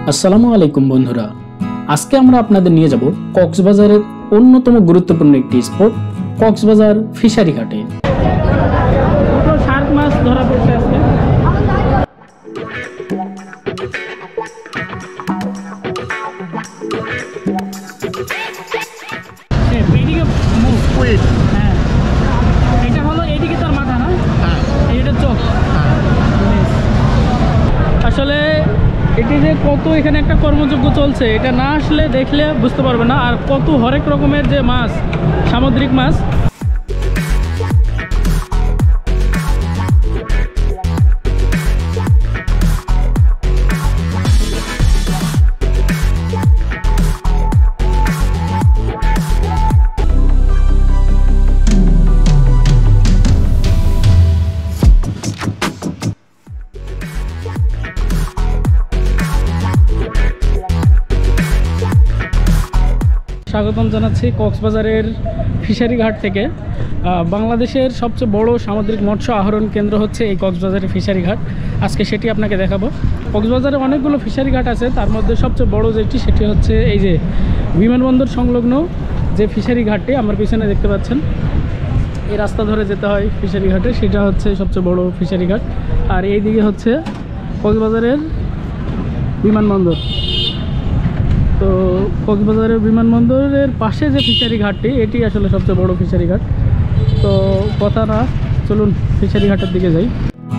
আসসালামু আলাইকুম বন্ধুরা, আজকে আমরা আপনাদের নিয়ে যাব কক্সবাজারের অন্যতম গুরুত্বপূর্ণ একটি স্পট কক্সবাজার ফিশারি ঘাটে। দুটো শার্ক মাছ ধরা পড়ছে আজকে। এটা হলো এইদিকে তার মাথা না, এইটা চোখ। আসলে এটি যে কত এখানে একটা কর্মযজ্ঞ চলছে, এটা না আসলে দেখলে বুঝতে পারবে না। আর কত হরেক রকমের যে মাছ, সামুদ্রিক মাছ। স্বাগতম জানাচ্ছি কক্সবাজারের ফিশারি ঘাট থেকে। বাংলাদেশের সবচেয়ে বড় সামুদ্রিক মৎস্য আহরণ কেন্দ্র হচ্ছে এই কক্সবাজারের ফিশারি ঘাট। আজকে সেটি আপনাকে দেখাবো। কক্সবাজারে অনেকগুলো ফিশারি ঘাট আছে, তার মধ্যে সবচেয়ে বড় যেটি সেটি হচ্ছে এই যে বিমানবন্দর সংলগ্ন যে ফিশারি ঘাটটি আমার পিছনে দেখতে পাচ্ছেন। এই রাস্তা ধরে যেতে হয় ফিশারি ঘাটে, সেটা হচ্ছে সবচেয়ে বড় ফিশারি ঘাট। আর এই দিকে হচ্ছে কক্সবাজারের বিমানবন্দর। তো কক্সবাজারের বিমানবন্দরের পাশে যে ফিশারি ঘাটটি, এটি আসলে সবচেয়ে বড় ফিশারি ঘাট। তো কথা না, চলুন ফিশারি ঘাটের দিকে যাই।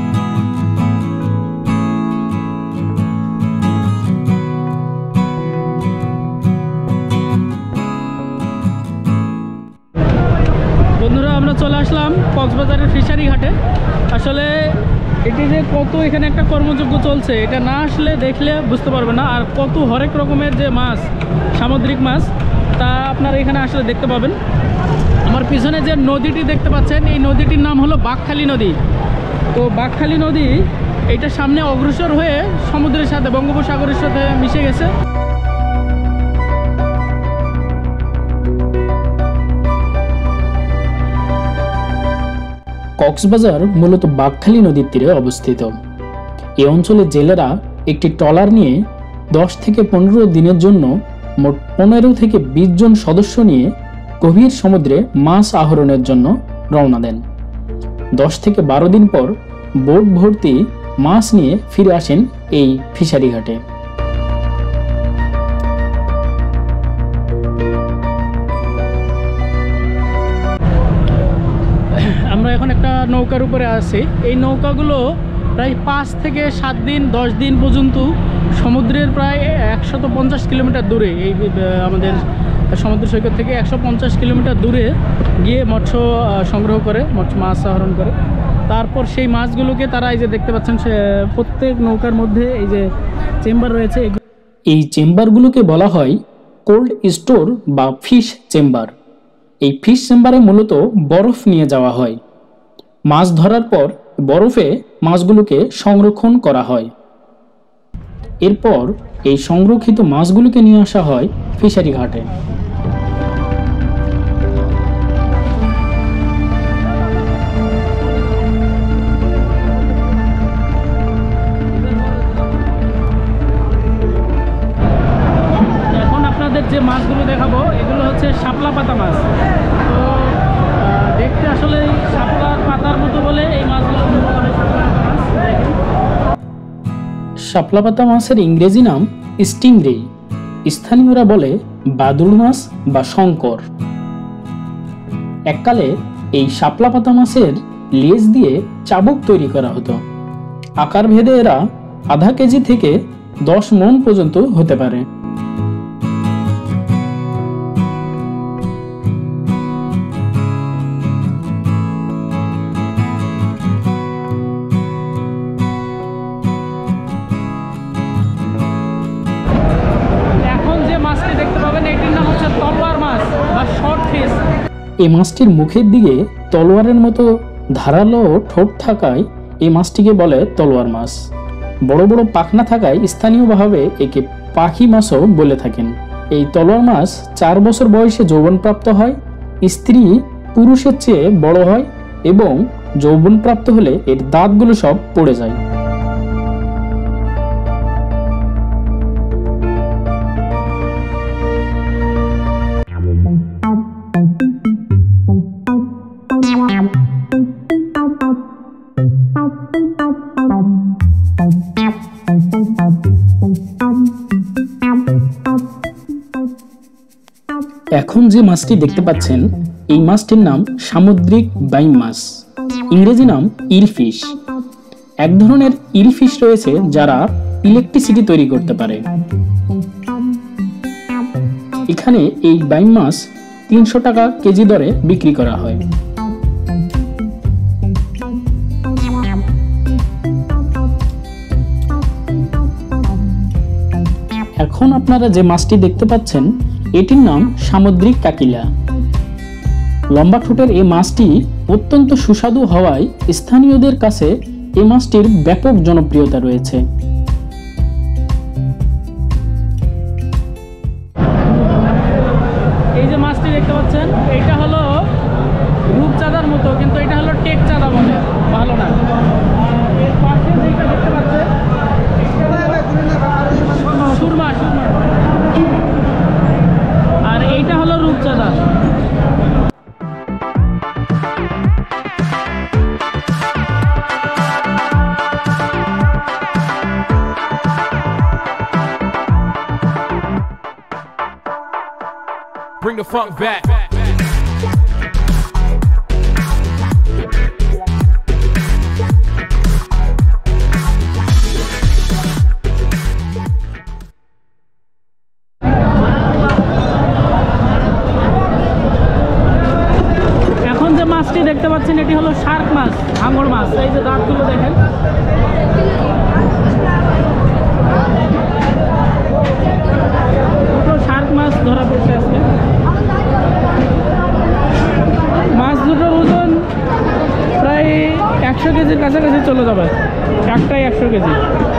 বন্ধুরা, আমরা চলে আসলাম কক্সবাজারের ফিশারি ঘাটে। আসলে এটি যে কত এখানে একটা কর্মযজ্ঞ চলছে, এটা না আসলে দেখলে বুঝতে পারবে না। আর কত হরেক রকমের যে মাছ, সামুদ্রিক মাছ, তা আপনারা এখানে আসলে দেখতে পাবেন। আমার পিছনে যে নদীটি দেখতে পাচ্ছেন, এই নদীটির নাম হলো বাঘখালী নদী। তো বাঘখালী নদী এইটা সামনে অগ্রসর হয়ে সমুদ্রের সাথে, বঙ্গোপসাগরের সাথে মিশে গেছে। কক্সবাজার মূলত বাঘখালী নদীর তীরে অবস্থিত। এই অঞ্চলের জেলেরা একটি ট্রলার নিয়ে 10 থেকে 15 দিনের জন্য মোট 15 থেকে 20 জন সদস্য নিয়ে গভীর সমুদ্রে মাছ আহরণের জন্য রওনা দেন। 10 থেকে 12 দিন পর বোট ভর্তি মাছ নিয়ে ফিরে আসেন এই ফিশারি ঘাটে। আমরা এখন একটা নৌকার উপরে আছি। এই নৌকাগুলো প্রায় 5 থেকে 7 দিন 10 দিন পর্যন্ত সমুদ্রের প্রায় 150 কিলোমিটার দূরে, এই আমাদের সমুদ্র সৈকত থেকে 150 কিলোমিটার দূরে গিয়ে মৎস্য সংগ্রহ করে, মাছ আহরণ করে। তারপর সেই মাছগুলোকে তারা এই যে দেখতে পাচ্ছেন, সে প্রত্যেক নৌকার মধ্যে এই যে চেম্বার রয়েছে। এই চেম্বারগুলোকে বলা হয় কোল্ড স্টোর বা ফিশ চেম্বার। এই ফিশ চেম্বারে মূলত বরফ নিয়ে যাওয়া হয়। মাছ ধরার পর বরফে মাছগুলোকে সংরক্ষণ করা হয়। এরপর এই সংরক্ষিত মাছগুলোকে নিয়ে আসা হয় ফিশারি ঘাটে। এখন আপনাদের যে মাছগুলো দেখাবো, এগুলো হচ্ছে শাপলা পাতা মাছ। তো দেখতে আসলে শাপলার পাতার মতো বলে এই মাছগুলো শাপলা পাতা মাছের ইংরেজি নাম স্টিংরে। স্থানীয়রা বলে বাদুড় মাছ বা শঙ্কর। এককালে এই শাপলা পাতা মাছের লেজ দিয়ে চাবুক তৈরি করা হতো। আকার ভেদে এরা আধা কেজি থেকে 10 মণ পর্যন্ত হতে পারে। এই মাছটির মুখের দিকে তলোয়ারের মতো ধারালো ঠোঁট থাকায় এই মাছটিকে বলে তলোয়ার মাছ। বড় বড় পাখনা থাকায় স্থানীয়ভাবে একে পাখি মাছও বলে থাকেন। এই তলোয়ার মাছ 4 বছর বয়সে যৌবনপ্রাপ্ত হয়। স্ত্রী পুরুষের চেয়ে বড় হয় এবং যৌবনপ্রাপ্ত হলে এর দাঁতগুলো সব পড়ে যায়। এখন যে মাছটি দেখতে পাচ্ছেন এই মাছটির নাম সামুদ্রিক বাইম মাছ, ইংরেজি নাম ইলফিশ। এক ধরনের ইলফিশ রয়েছে যারা ইলেকট্রিসিটি তৈরি করতে পারে। এখানে এই বাইম মাছ 300 টাকা কেজি দরে বিক্রি করা হয়। এখন আপনারা যে মাছটি দেখতে পাচ্ছেন এটির নাম সামুদ্রিক কাকিলা। লম্বা ঠোঁটের এই মাছটি অত্যন্ত সুস্বাদু হওয়ায় স্থানীয়দের কাছে এই মাছটির ব্যাপক জনপ্রিয়তা রয়েছে। এই যে মাছটি দেখতে পাচ্ছেন এটা হলো রূপচাঁদার মতো, কিন্তু এটা হলো টেক চাঁদা বলে, ভালো না। এর পাশে যেটা দেখতে পাচ্ছেন সুরমা, আর এইটা হলো রূপচাঁদা। Bring the funk back. এখন যে মাছটি দেখতে পাচ্ছেন এটি হলো শার্ক মাছ, হাঙর মাছ। এই যে দাঁতগুলো দেখেন। শার্ক মাছ ধরা পড়ছে আজকে। মাছ দুটোর ওজন প্রায় 100 কেজির কাছাকাছি চলে যাবে, একটাই 100 কেজি।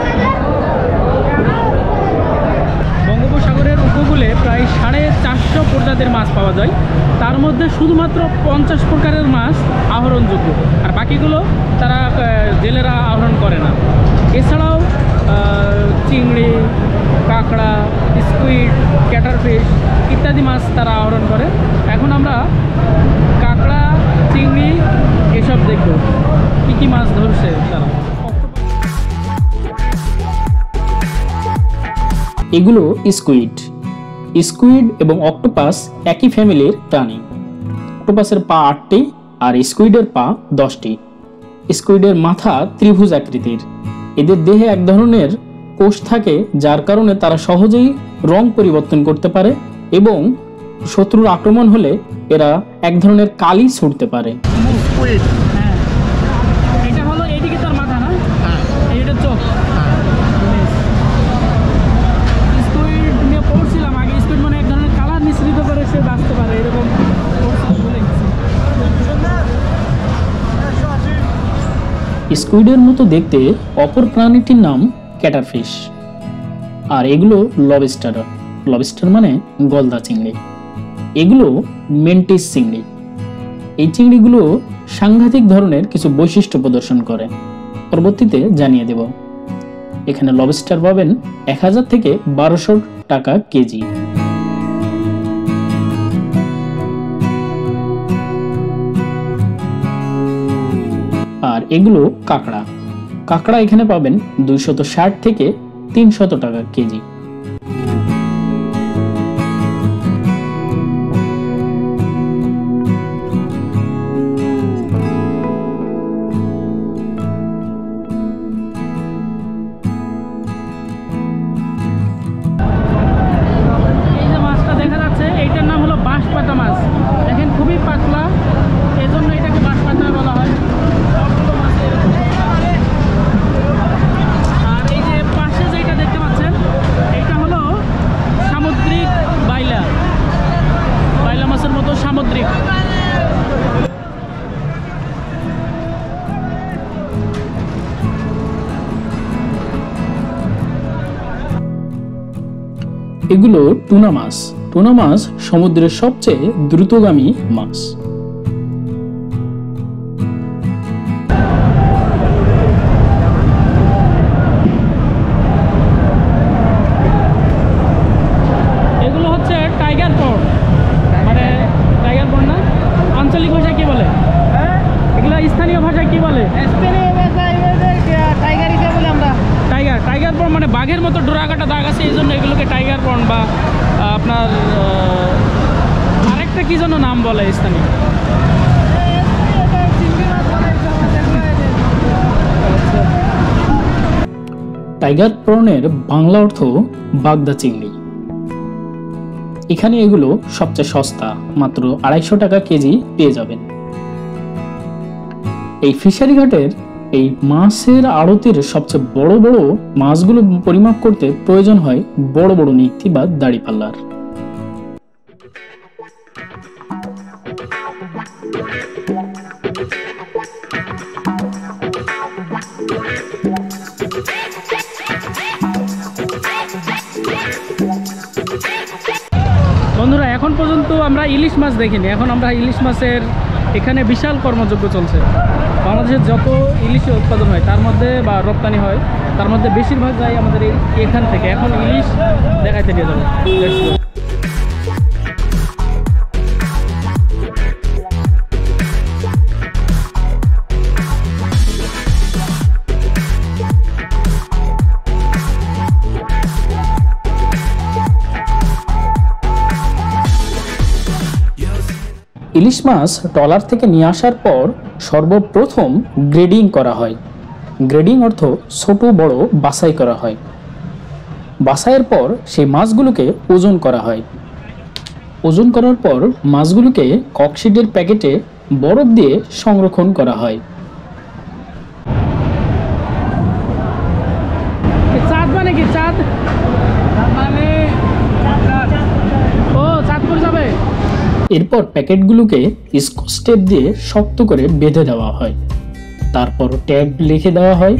বঙ্গোপসাগরের উপকূলে প্রায় 450 প্রজাতির মাছ পাওয়া যায়। তার মধ্যে শুধুমাত্র 50 প্রকারের মাছ আহরণযোগ্য, আর বাকিগুলো তারা জেলেরা আহরণ করে না। এছাড়াও চিংড়ি, কাঁকড়া, স্কুইড, ক্যাটারফিশ ইত্যাদি মাছ তারা আহরণ করে। এখন আমরা কাঁকড়া, চিংড়ি এসব দেখব কী কী মাছ ধরছে তারা। এগুলো স্কুইড। স্কুইড এবং অক্টোপাস একই ফ্যামিলির প্রাণী। অক্টোপাসের পা 8টি আর স্কুইডের পা 10টি। স্কুইডের মাথা ত্রিভুজ আকৃতির। এদের দেহে এক ধরনের কোষ থাকে যার কারণে তারা সহজেই রং পরিবর্তন করতে পারে এবং শত্রুর আক্রমণ হলে এরা এক ধরনের কালি ছুটতে পারে। এটা হলো এইদিকে তার মাথা না, এইটা চোখ। স্কুইড নিয়ে পড়ছিলাম আগে। স্কুইড মানে এক ধরনের কালার মিশ্রিত করে সে বাঁচতে পারে, এরকম। স্কুইডের মতো দেখতে অপর প্রাণীটির নাম ক্যাটারফিশ, আর এগুলো লবস্টার। লবস্টার মানে গলদা চিংড়ি। এগুলো মেন্টিস চিংড়ি। এই চিংড়িগুলো সাংঘাতিক ধরনের কিছু বৈশিষ্ট্য প্রদর্শন করে, পরবর্তীতে জানিয়ে দেব। এখানে লবস্টার পাবেন 1000 থেকে 1200 টাকা কেজি। আর এগুলো কাঁকড়া। কাঁকড়া এখানে পাবেন 260 থেকে 300 টাকা কেজি। এই যে মাছটা দেখা যাচ্ছে এইটার নাম হলো বাঁশপাতা মাছ। দেখেন খুবই পাতলা, এজন্য এটাকে বাঁশপাতা বলা হয়। আর এই যে পাশে যেটা দেখতে পাচ্ছেন এটা হলো সামুদ্রিক বাইলা। বাইলা মাছের মতো সামুদ্রিক। এগুলো টুনা মাছ। টুনা মাছ সমুদ্রের সবচেয়ে দ্রুতগামী মাছ। এগুলো হচ্ছে টাইগার পন্ড, মানে টাইগার পন্ড না, আঞ্চলিক ভাষায় কি বলে? এগুলো স্থানীয় ভাষায় কি বলে? টাইগার হিসেবে বলে আমরা। টাইগার, টাইগার পন্ড মানে বাঘের মতো ডোরাকাটা দাগ আছে, এই জন্য এগুলোকে টাইগার পন্ড বা আপনার আরেকটা কি যেন নাম বলে স্থানীয়। টাইগার প্রনের বাংলা অর্থ বাগদা চিংড়ি। এখানে এগুলো সবচেয়ে সস্তা, মাত্র 250 টাকা কেজি পেয়ে যাবেন। এই ফিশারি ঘাটের এই মাছের আড়তের সবচেয়ে বড় বড় মাছগুলো পরিমাপ করতে প্রয়োজন হয় বড় বড় নিক্তি বা দাড়িপাল্লার। বন্ধুরা, এখন পর্যন্ত আমরা ইলিশ মাছ দেখিনি। এখন আমরা ইলিশ মাছের এখানে বিশাল কর্মযজ্ঞ চলছে। বাংলাদেশের যত ইলিশ উৎপাদন হয় তার মধ্যে বা রপ্তানি হয় তার মধ্যে বেশিরভাগ যায় আমাদের এখান থেকে। এখন ইলিশ দেখাইতে নিয়ে যাবো। ইলিশ মাছ ট্রলার থেকে নিয়ে আসার পর সর্বপ্রথম গ্রেডিং করা হয়। গ্রেডিং অর্থ ছোট বড় বাছাই করা হয়। বাছাইয়ের পর সেই মাছগুলোকে ওজন করা হয়। ওজন করার পর মাছগুলোকে ককশিটের প্যাকেটে বরফ দিয়ে সংরক্ষণ করা হয়। চাঁদ মানে কি? চাঁদ মানে ও চাঁদপুর যাবে। এরপর প্যাকেটগুলোকে স্কচ টেপ দিয়ে শক্ত করে বেঁধে দেওয়া হয়। তারপর ট্যাগ লিখে দেওয়া হয়।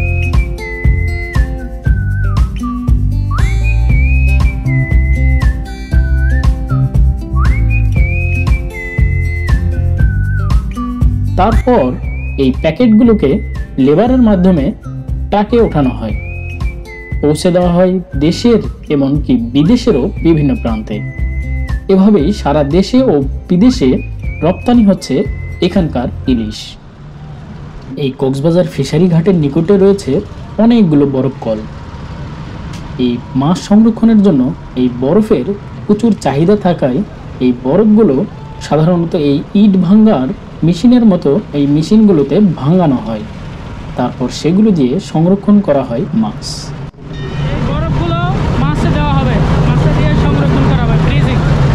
তারপর এই প্যাকেটগুলোকে লেবারের মাধ্যমে ট্রাকে ওঠানো হয়, পৌঁছে দেওয়া হয় দেশের এমনকি বিদেশেরও বিভিন্ন প্রান্তে। এভাবেই সারা দেশে ও বিদেশে রপ্তানি হচ্ছে এখানকার ইলিশ। এই কক্সবাজার ফিশারি ঘাটের নিকটে রয়েছে অনেকগুলো বরফ কল। এই মাছ সংরক্ষণের জন্য এই বরফের প্রচুর চাহিদা থাকায় এই বরফগুলো সাধারণত এই ইট ভাঙার মেশিনের মতো এই মেশিনগুলোতে ভাঙানো হয়। তারপর সেগুলো দিয়ে সংরক্ষণ করা হয় মাছ। এই বরফগুলো মাছে দেওয়া হবে, মাছে দিয়ে সংরক্ষণ করা হবে ফ্রিজিং।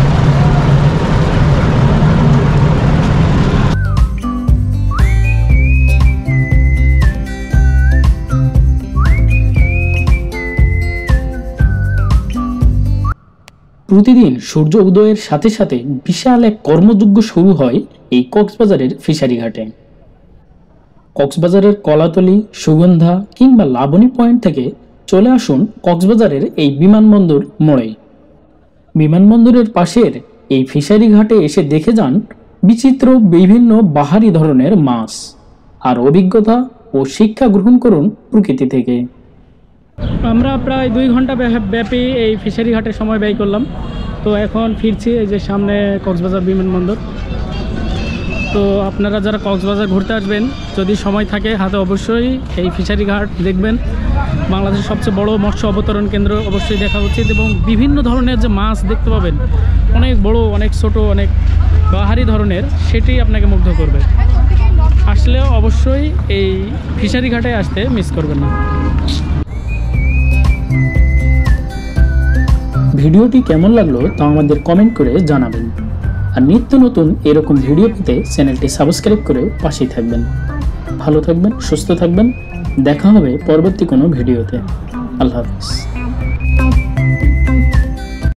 প্রতিদিন সূর্য উদয়ের সাথে সাথে বিশাল এক কর্মযজ্ঞ শুরু হয় এই কক্সবাজারের ফিশারি ঘাটে। কক্সবাজারের কলাতলি, সুগন্ধা কিংবা লাবণী পয়েন্ট থেকে চলে আসুন কক্সবাজারের এই বিমানবন্দর মোড়ে। বিমানবন্দরের পাশের এই ফিশারি ঘাটে এসে দেখে যান বিচিত্র বিভিন্ন বাহারি ধরনের মাছ, আর অভিজ্ঞতা ও শিক্ষা গ্রহণ করুন প্রকৃতি থেকে। আমরা প্রায় 2 ঘন্টা ব্যাপী এই ফিশারি ঘাটে সময় ব্যয় করলাম। তো এখন ফিরছি এই যে সামনে কক্সবাজার বিমানবন্দর। তো আপনারা যারা কক্সবাজার ঘুরতে আসবেন, যদি সময় থাকে হাতে, অবশ্যই এই ফিশারি ঘাট দেখবেন। বাংলাদেশের সবচেয়ে বড় মৎস্য অবতরণ কেন্দ্র অবশ্যই দেখা উচিত। এবং বিভিন্ন ধরনের যে মাছ দেখতে পাবেন, অনেক বড়, অনেক ছোট, অনেক বাহারি ধরনের, সেটি আপনাকে মুগ্ধ করবে। আসলে অবশ্যই এই ফিশারি ঘাটে আসতে মিস করবেন না। ভিডিওটি কেমন লাগলো তা আমাদের কমেন্ট করে জানাবেন। আর নিত্য নতুন এরকম ভিডিও পেতে চ্যানেলটি সাবস্ক্রাইব করে পাশেই থাকবেন। ভালো থাকবেন, সুস্থ থাকবেন। দেখা হবে পরবর্তী কোনো ভিডিওতে। আল্লাহ হাফেজ।